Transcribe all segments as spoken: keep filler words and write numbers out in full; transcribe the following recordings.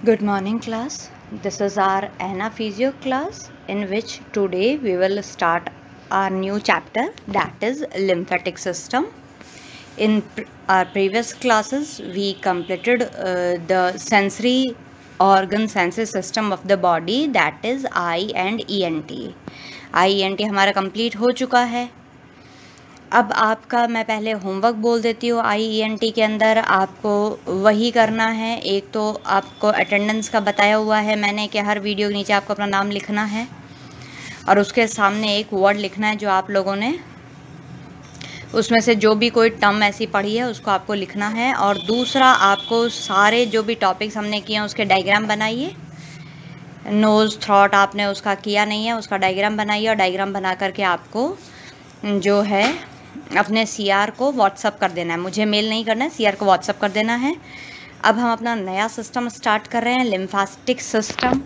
Good morning, class. This is our Anna Physio class, in which today we will start our new chapter, that is lymphatic system. In pr- our previous classes, we completed uh, the sensory organ sensory system of the body, that is eye and E N T. I N T हमारा complete हो चुका है. अब आपका मैं पहले homework बोल देती हूँ. आई ई एन टी के अंदर आपको वही करना है. एक तो आपको अटेंडेंस का बताया हुआ है मैंने कि हर वीडियो के नीचे आपको अपना नाम लिखना है और उसके सामने एक वर्ड लिखना है जो आप लोगों ने उसमें से जो भी कोई टर्म ऐसी पढ़ी है उसको आपको लिखना है. और दूसरा, आपको सारे जो भी टॉपिक्स हमने किए हैं उसके डायग्राम बनाइए. नोज़ थ्रॉट आपने उसका किया नहीं है, उसका डायग्राम बनाइए और डायग्राम बना करके आपको जो है अपने सी आर को व्हाट्सअप कर देना है. मुझे मेल नहीं करना है, सी आर को व्हाट्सअप कर देना है. अब हम अपना नया सिस्टम स्टार्ट कर रहे हैं, लिम्फेटिक सिस्टम.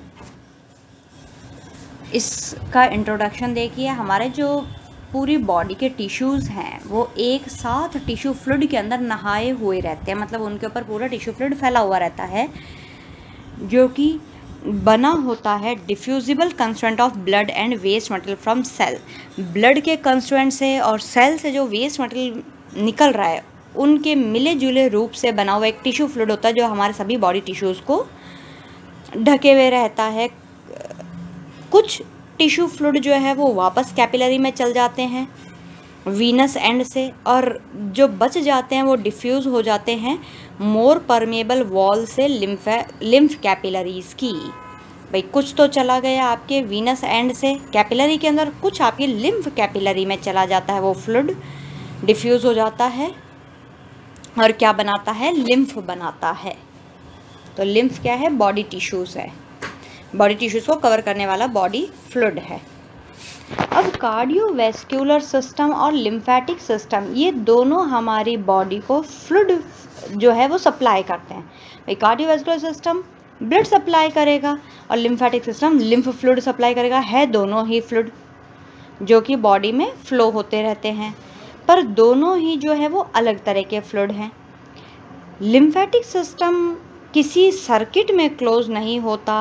इसका इंट्रोडक्शन देखिए. हमारे जो पूरी बॉडी के टिश्यूज़ हैं वो एक साथ टिश्यू फ्लूइड के अंदर नहाए हुए रहते हैं, मतलब उनके ऊपर पूरा टिश्यू फ्लूइड फैला हुआ रहता है जो कि बना होता है diffusible constituent of blood and waste material from cell. Blood के कंस्टिट्यूएंट से और सेल से जो वेस्ट मटेरियल निकल रहा है उनके मिले जुले रूप से बना हुआ एक टिश्यू फ्लूइड होता है जो हमारे सभी बॉडी टिश्यूज़ को ढके हुए रहता है. कुछ टिश्यू फ्लूइड जो है वो वापस कैपिलरी में चल जाते हैं वीनस एंड से, और जो बच जाते हैं वो डिफ्यूज़ हो जाते हैं मोर परमेबल वॉल से लिम्फ लिम्फ कैपिलरीज़ की. भाई कुछ तो चला गया आपके वीनस एंड से कैपिलरी के अंदर, कुछ आपकी लिम्फ कैपिलरी में चला जाता है. वो फ्लूइड डिफ्यूज़ हो जाता है और क्या बनाता है, लिम्फ बनाता है. तो लिम्फ क्या है, बॉडी टिश्यूज़ है, बॉडी टिश्यूज़ को कवर करने वाला बॉडी फ्लूइड है. अब कार्डियोवैस्कुलर सिस्टम और लिम्फेटिक सिस्टम, ये दोनों हमारी बॉडी को फ्लूइड जो है वो सप्लाई करते हैं. भाई कार्डियोवैस्कुलर सिस्टम ब्लड सप्लाई करेगा और lymphatic system lymph fluid supply करेगा. है दोनों ही फ्लूइड जो कि बॉडी में फ्लो होते रहते हैं, पर दोनों ही जो है वो अलग तरह के फ्लूइड हैं. लिम्फेटिक सिस्टम किसी सर्किट में क्लोज नहीं होता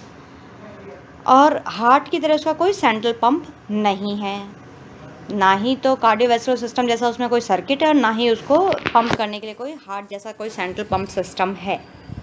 और हार्ट की तरह उसका कोई सेंट्रल पंप नहीं है, ना ही तो कार्डियोवैस्कुलर सिस्टम जैसा उसमें कोई सर्किट है और ना ही उसको पंप करने के लिए कोई हार्ट जैसा कोई सेंट्रल पंप सिस्टम है.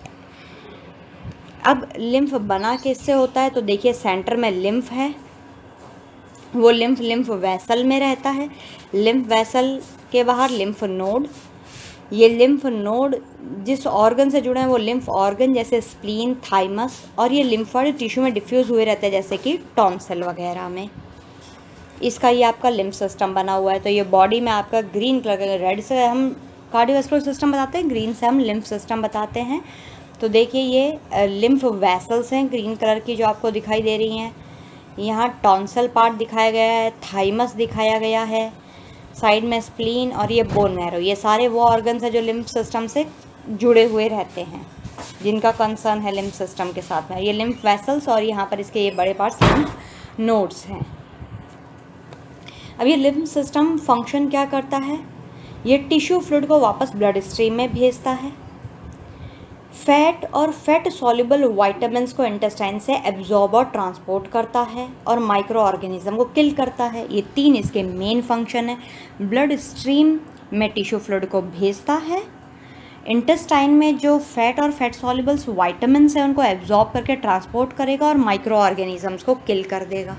अब लिम्फ बना किससे होता है, तो देखिए सेंटर में लिम्फ है, वो लिम्फ लिम्फ वेसल में रहता है. लिम्फ वेसल के बाहर लिम्फ नोड, ये लिम्फ नोड जिस ऑर्गन से जुड़े हैं वो लिम्फ ऑर्गन जैसे स्प्लीन, थाइमस, और ये लिम्फोइड टिश्यू में डिफ्यूज़ हुए रहते हैं जैसे कि टॉन्सिल वगैरह में. इसका ये आपका लिम्फ सिस्टम बना हुआ है. तो ये बॉडी में आपका ग्रीन कलर का, रेड से हम कार्डियोवैस्कुलर सिस्टम बताते हैं, ग्रीन से हम लिम्फ सिस्टम बताते हैं. तो देखिए ये लिम्फ वेसल्स हैं ग्रीन कलर की जो आपको दिखाई दे रही हैं. यहाँ टॉन्सिल पार्ट दिखाया गया है, थाइमस दिखाया गया है, साइड में स्प्लीन और ये बोन मैरो. ये सारे वो ऑर्गन्स हैं जो लिम्फ सिस्टम से जुड़े हुए रहते हैं, जिनका कंसर्न है लिम्फ सिस्टम के साथ में. ये लिम्फ वेसल्स और यहाँ पर इसके ये बड़े पार्ट्स लिम्फ नोड्स हैं. अब ये लिम्फ सिस्टम फंक्शन क्या करता है, ये टिश्यू फ्लूइड को वापस ब्लड स्ट्रीम में भेजता है. फैट और फैट सॉल्युबल वाइटामिन्स को इंटेस्टाइन से एब्जॉर्ब और ट्रांसपोर्ट करता है और माइक्रो ऑर्गेनिज्म को किल करता है. ये तीन इसके मेन फंक्शन है. ब्लड स्ट्रीम में टिश्यू फ्लूइड को भेजता है, इंटेस्टाइन में जो फैट और फैट सॉल्युबल्स वाइटामिन्स हैं उनको एब्जॉर्ब करके ट्रांसपोर्ट करेगा और माइक्रो ऑर्गेनिजम्स को किल कर देगा.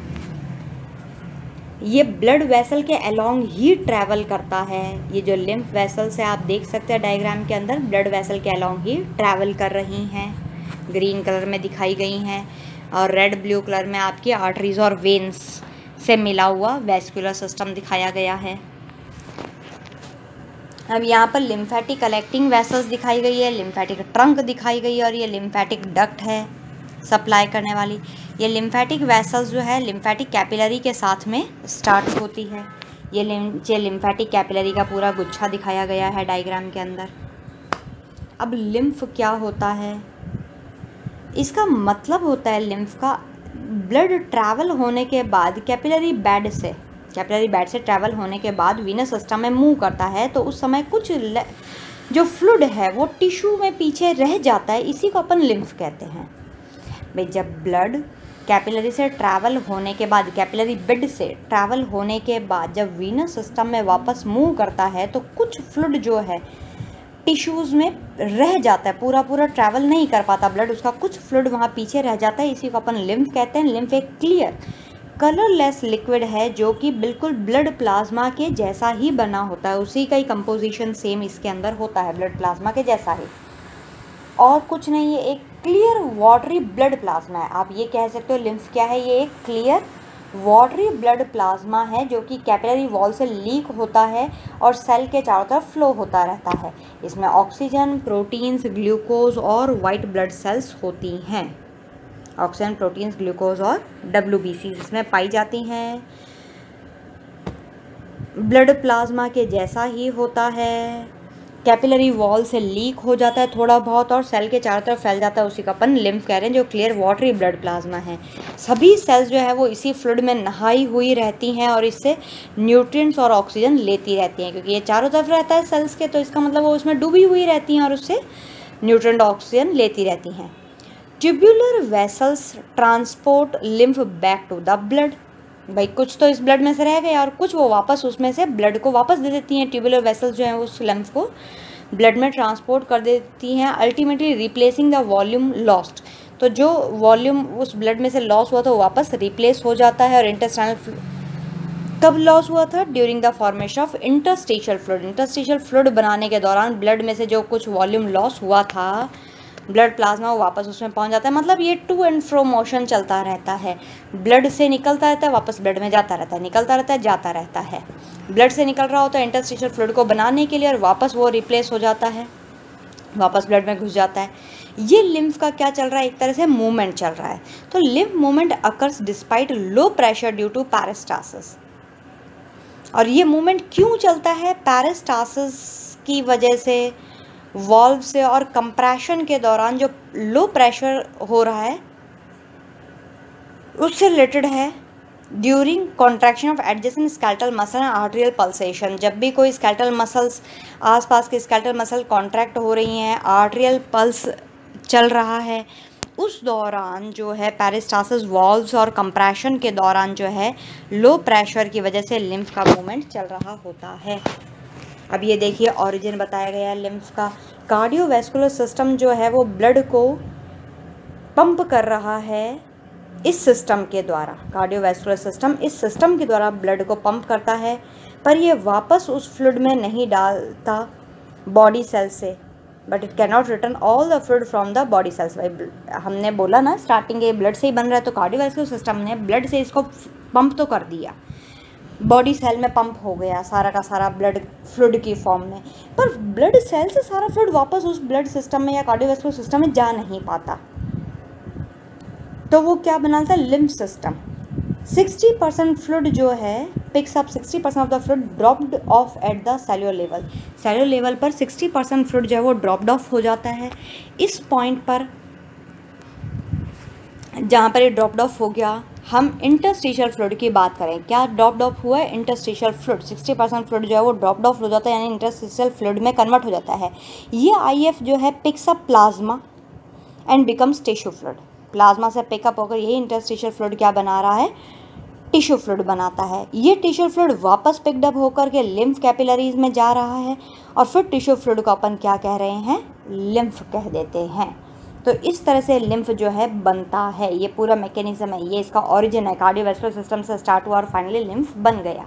ये ब्लड वेसल के अलोंग ही ट्रैवल करता है. ये जो लिम्फ वेसल्स है आप देख सकते हैं डायग्राम के अंदर, ब्लड वेसल के अलोंग ही ट्रैवल कर रही हैं, ग्रीन कलर में दिखाई गई हैं, और रेड ब्लू कलर में आपकी आर्टरीज और वेन्स से मिला हुआ वेस्कुलर सिस्टम दिखाया गया है. अब यहाँ पर लिम्फेटिक कलेक्टिंग वेसल्स दिखाई गई है, लिम्फेटिक ट्रंक दिखाई गई है और ये लिम्फेटिक डक्ट है सप्लाई करने वाली. ये लिम्फेटिक वेसल्स जो है लिम्फेटिक कैपिलरी के साथ में स्टार्ट होती है. ये ये लिम्फेटिक कैपिलरी का पूरा गुच्छा दिखाया गया है डायग्राम के अंदर. अब लिम्फ क्या होता है, इसका मतलब होता है लिम्फ का ब्लड ट्रैवल होने के बाद कैपिलरी बेड से कैपिलरी बेड से ट्रैवल होने के बाद वीनस सिस्टम में मूव करता है. तो उस समय कुछ जो फ्लूइड है वो टिश्यू में पीछे रह जाता है, इसी को अपन लिम्फ कहते हैं। भाई जब ब्लड कैपिलरी से ट्रैवल होने के बाद, कैपिलरी बेड से ट्रैवल होने के बाद जब वीनस सिस्टम में वापस मूव करता है तो कुछ फ्लूइड जो है टिश्यूज़ में रह जाता है, पूरा पूरा ट्रैवल नहीं कर पाता ब्लड, उसका कुछ फ्लूइड वहाँ पीछे रह जाता है, इसी को अपन लिम्फ कहते हैं। लिम्फ एक क्लियर कलरलेस लिक्विड है जो कि बिल्कुल ब्लड प्लाज्मा के जैसा ही बना होता है, उसी का ही कंपोजिशन सेम इसके अंदर होता है, ब्लड प्लाज्मा के जैसा ही, और कुछ नहीं है, एक क्लियर वाटरी ब्लड प्लाज्मा है। आप ये कह सकते हो लिम्फ क्या है, ये एक क्लियर वाटरी ब्लड प्लाज्मा है जो कि कैपिलरी वॉल से लीक होता है और सेल के चारों तरफ फ्लो होता रहता है। इसमें ऑक्सीजन, प्रोटीन्स, ग्लूकोज और वाइट ब्लड सेल्स होती हैं। ऑक्सीजन, प्रोटीन्स, ग्लूकोज और डब्ल्यू बी सी इसमें पाई जाती हैं। ब्लड प्लाज्मा के जैसा ही होता है, कैपिलरी वॉल से लीक हो जाता है थोड़ा बहुत और सेल के चारों तरफ फैल जाता है, उसी का अपन लिम्फ कह रहे हैं, जो क्लियर वाटरी ब्लड प्लाज्मा है। सभी सेल्स जो है वो इसी फ्लूइड में नहाई हुई रहती हैं और इससे न्यूट्रिएंट्स और ऑक्सीजन लेती रहती हैं, क्योंकि ये चारों तरफ रहता है सेल्स के, तो इसका मतलब वो उसमें डूबी हुई रहती हैं और उससे न्यूट्रिएंट ऑक्सीजन लेती रहती हैं। Tubular vessels transport lymph back to the blood. भाई कुछ तो इस ब्लड में से रह गए और कुछ वो वापस उसमें से ब्लड को वापस दे देती हैं। ट्यूबुलर वेसल्स जो हैं उस लिम्फ को ब्लड में ट्रांसपोर्ट कर देती हैं, ultimately replacing the volume lost. तो जो वॉल्यूम उस ब्लड में से लॉस हुआ था वो वापस रिप्लेस हो जाता है। और इंटेस्टाइनल कब लॉस हुआ था? During the formation of interstitial fluid. Interstitial fluid बनाने के दौरान ब्लड में से जो कुछ वॉल्यूम लॉस हुआ था, ब्लड प्लाज्मा वो वापस उसमें पहुंच जाता है। मतलब ये टू एंड फ्रो मोशन चलता रहता है, ब्लड से निकलता रहता है वापस ब्लड में जाता रहता है, निकलता रहता है जाता रहता है। ब्लड से निकल रहा होता है इंटरस्टिशियल फ्लूइड को बनाने के लिए और वापस वो रिप्लेस हो जाता है, वापस ब्लड में घुस जाता है। ये लिम्फ का क्या चल रहा है? एक तरह से मूवमेंट चल रहा है। तो lymph movement occurs despite low pressure due to peristalsis. और ये मूवमेंट क्यों चलता है? पेरिस्टासिस की वजह से, वॉल्व से और कंप्रेशन के दौरान जो लो प्रेशर हो रहा है उससे रिलेटेड है। During contraction of adjacent skeletal muscle and arterial pulsation, जब भी कोई स्केलेटल मसल्स, आसपास के स्केलेटल मसल कॉन्ट्रैक्ट हो रही हैं, आर्टेरियल पल्स चल रहा है, उस दौरान जो है पेरिस्टासिस, वॉल्व्स और कंप्रेशन के दौरान जो है लो प्रेशर की वजह से लिम्फ का मूवमेंट चल रहा होता है। अब ये देखिए ऑरिजिन बताया गया है लिम्फ का। कार्डियोवैस्कुलर सिस्टम जो है वो ब्लड को पंप कर रहा है इस सिस्टम के द्वारा। कार्डियोवैस्कुलर सिस्टम इस सिस्टम के द्वारा ब्लड को पंप करता है, पर ये वापस उस फ्लूइड में नहीं डालता बॉडी सेल से, but it can not return all the fluid from the body cells. भाई हमने बोला ना स्टार्टिंग ये ब्लड से ही बन रहा है, तो कार्डियोवैस्कुलर सिस्टम ने ब्लड से इसको पंप तो कर दिया, बॉडी सेल में पंप हो गया सारा का सारा ब्लड फ्लूइड की फॉर्म में, पर ब्लड सेल से सारा फ्लूइड वापस उस ब्लड सिस्टम में या कार्डियोवैस्कुलर सिस्टम में जा नहीं पाता। तो वो क्या बनाता है? Lymph system. Sixty percent fluid जो है picks up sixty percent of the fluid dropped off at the cellular level. Cellular level पर सिक्सटी परसेंट फ्लूइड जो है वो ड्रॉप्ड ऑफ हो जाता है। इस पॉइंट पर जहाँ पर ये ड्रॉप्ड ऑफ हो गया, हम इंटरस्टिशियल फ्लूइड की बात करें। क्या ड्रॉप्ड ऑफ हुआ है? Interstitial fluid. Sixty percent fluid जो है वो ड्रॉप्ड ऑफ हो जाता है, यानी इंटरस्टिशियल फ्लूइड में कन्वर्ट हो जाता है। ये आईएफ जो है picks up plasma and becomes tissue fluid. Plasma से पिकअप होकर यही इंटरस्टिशियल फ्लूइड क्या बना रहा है? टिश्यू फ्लूइड बनाता है। ये टिश्यू फ्लूइड वापस पिकअप होकर के लिम्फ कैपिलरीज में जा रहा है और फिर टिश्यू फ्लूइड को अपन क्या कह रहे हैं? लिम्फ कह देते हैं। तो इस तरह से लिम्फ जो है बनता है, ये पूरा मैकेनिज्म है, ये इसका ओरिजिन है। कार्डियोवैस्कुलर सिस्टम से स्टार्ट हुआ और फाइनली लिम्फ बन गया।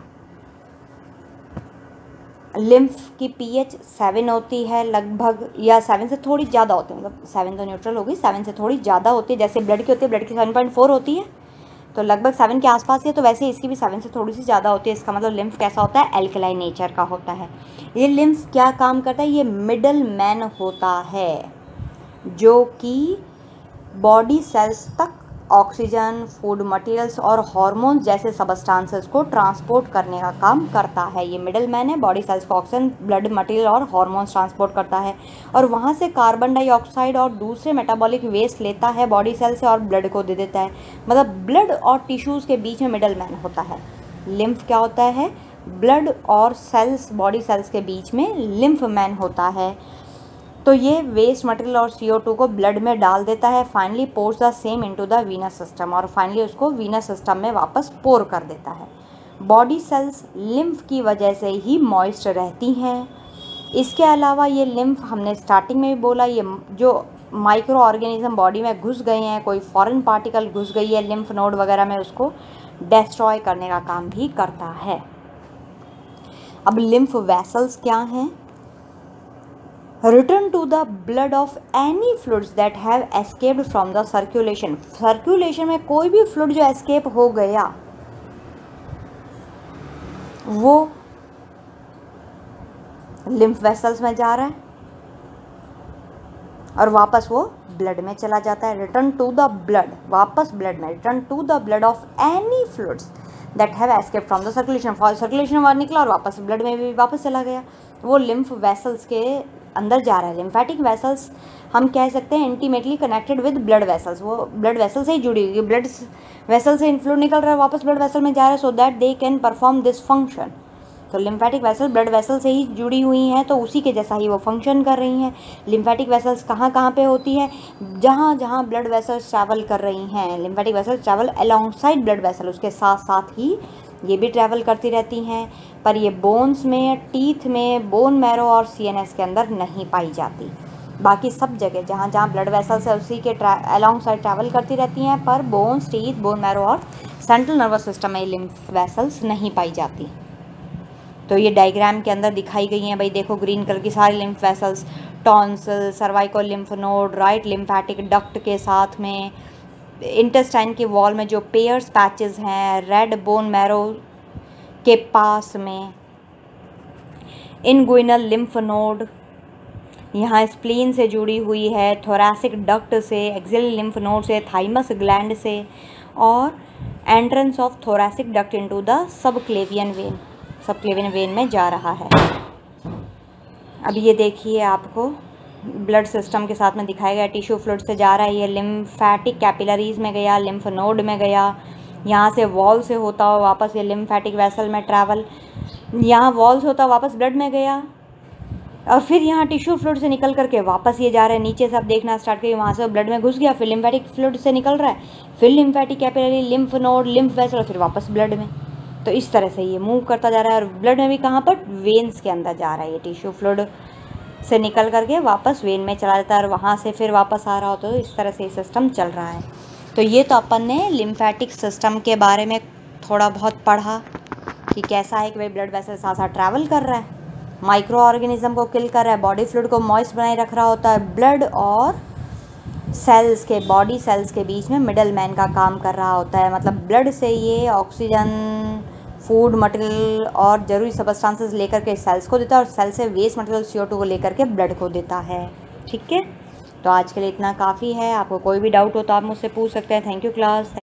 लिम्फ की पीएच सेवन होती है लगभग, या सेवन से थोड़ी ज़्यादा होती है, मतलब सेवन तो न्यूट्रल होगी, सेवन से थोड़ी ज़्यादा होती है। जैसे ब्लड की होती है, ब्लड की सेवन पॉइंट फोर होती है, तो लगभग सेवन के आसपास है, तो वैसे इसकी भी सेवन से थोड़ी सी ज़्यादा होती है। इसका मतलब लिम्फ कैसा होता है? एल्कलाइन नेचर का होता है। ये लिम्फ क्या काम करता है? ये मिडल मैन होता है जो कि बॉडी सेल्स तक ऑक्सीजन, फूड मटेरियल्स और हार्मोन्स जैसे सबस्टांसेस को ट्रांसपोर्ट करने का काम करता है। ये मिडल मैन है, बॉडी सेल्स को ऑक्सीजन, ब्लड मटेरियल और हार्मोन्स ट्रांसपोर्ट करता है और वहाँ से कार्बन डाइऑक्साइड और दूसरे मेटाबॉलिक वेस्ट लेता है बॉडी सेल से और ब्लड को दे देता है। मतलब ब्लड और टिश्यूज़ के बीच में मिडल मैन होता है। लिम्फ क्या होता है? ब्लड और सेल्स, बॉडी सेल्स के बीच में लिम्फ मैन होता है। तो ये वेस्ट मटेरियल और सी ओ टू को ब्लड में डाल देता है, finally pours the same into the venous system, और फाइनली उसको वीनस सिस्टम में वापस पोर कर देता है। बॉडी सेल्स लिम्फ की वजह से ही मॉइस्ट रहती हैं। इसके अलावा ये लिम्फ, हमने स्टार्टिंग में भी बोला, ये जो माइक्रो ऑर्गेनिज्म बॉडी में घुस गए हैं, कोई फॉरेन पार्टिकल घुस गई है लिम्फ नोड वगैरह में, उसको डिस्ट्रॉय करने का काम भी करता है। अब लिम्फ वेसल्स क्या हैं? Return to the blood of any fluids that have escaped from the circulation. Circulation में कोई भी फ्लूइड जो एस्केप हो गया वो लिम्फ वेसल्स में जा रहा है और वापस वो ब्लड में चला जाता है। रिटर्न टू द ब्लड, वापस ब्लड में, return to the blood of any fluids that have escape from the circulation. Circulation बाहर निकला और वापस ब्लड में भी वापस चला गया, वो लिम्फ वेसल्स के अंदर जा रहा है। लिम्फेटिक वेसल्स हम कह सकते हैं intimately connected with blood vessels, वो ब्लड वेसल से ही जुड़ी हुई है। ब्लड वेसल से फ्लूइड निकल रहा है, वापस ब्लड वेसल में जा रहा है, so that they can perform this function. तो लिम्फेटिक वेसल ब्लड वेसल से ही जुड़ी हुई हैं, तो उसी के जैसा ही वो फंक्शन कर रही हैं। लिम्फेटिक वेसल्स कहाँ कहाँ पे होती है? जहाँ जहाँ ब्लड वेसल्स ट्रैवल कर रही हैं। Lymphatic vessels travel alongside blood vessel, उसके साथ साथ ही ये भी ट्रैवल करती रहती हैं, पर ये बोन्स में, टीथ में, बोन मैरो और सी एन एस के अंदर नहीं पाई जाती। बाकी सब जगह जहाँ जहाँ ब्लड वेसल्स है उसी के अलोंग साइड ट्रैवल करती रहती हैं, पर बोन्स, टीथ, बोन मैरो और सेंट्रल नर्वस सिस्टम में लिम्फ वेसल्स नहीं पाई जाती। तो ये डायग्राम के अंदर दिखाई गई हैं भाई, देखो ग्रीन कलर की सारी lymph vessels, tonsil, cervical lymph node, right lymphatic duct के साथ में, इंटेस्टाइन की वॉल में जो पेयर्स पैचेस हैं, रेड बोन मैरो के पास में, इनगुइनल लिम्फ नोड यहाँ स्प्लीन से जुड़ी हुई है, थोरैसिक डक्ट से, एक्सियल लिम्फ नोड से, थाइमस ग्लैंड से, और entrance of thoracic duct into the subclavian vein, subclavian vein में जा रहा है। अब ये देखिए आपको ब्लड सिस्टम के साथ में दिखाया गया, टिश्यू फ्लूइड से जा रहा है, ये लिम्फेटिक कैपिलरीज में गया, लिम्फ नोड में गया, यहाँ से वॉल से होता हुआ वापस ये लिम्फेटिक वेसल में ट्रैवल, यहाँ वॉल से होता वापस ब्लड में गया, और फिर यहाँ टिश्यू फ्लूइड से निकल करके वापस ये जा रहा है नीचे से। अब देखना स्टार्ट करिए, वहाँ से ब्लड में घुस गया, फिर लिम्फेटिक फ्लूइड से निकल रहा है, फिर lymphatic capillary, lymph node, lymph vessel, और फिर वापस ब्लड में। तो इस तरह से ये मूव करता जा रहा है, और ब्लड में भी कहाँ पर? वेन्स के अंदर जा रहा है। ये टिश्यू फ्लूइड से निकल करके वापस वेन में चला जाता है और वहाँ से फिर वापस आ रहा होता है। तो इस तरह से ये सिस्टम चल रहा है। तो ये तो अपन ने लिम्फेटिक सिस्टम के बारे में थोड़ा बहुत पढ़ा कि कैसा है कि भाई ब्लड वेसल साथ साथ ट्रैवल कर रहा है, माइक्रो ऑर्गेनिज्म को किल कर रहा है, बॉडी फ्लूइड को मॉइस्ट बनाए रख रहा होता है, ब्लड और सेल्स के, बॉडी सेल्स के बीच में मिडल मैन का काम कर रहा होता है। मतलब ब्लड से ये ऑक्सीजन, फूड मटेरियल और ज़रूरी सबस्टांसेस लेकर के सेल्स को देता है, और सेल से waste material C O two को लेकर के ब्लड को देता है। ठीक है, तो आज के लिए इतना काफ़ी है। आपको कोई भी डाउट हो तो आप मुझसे पूछ सकते हैं। Thank you class.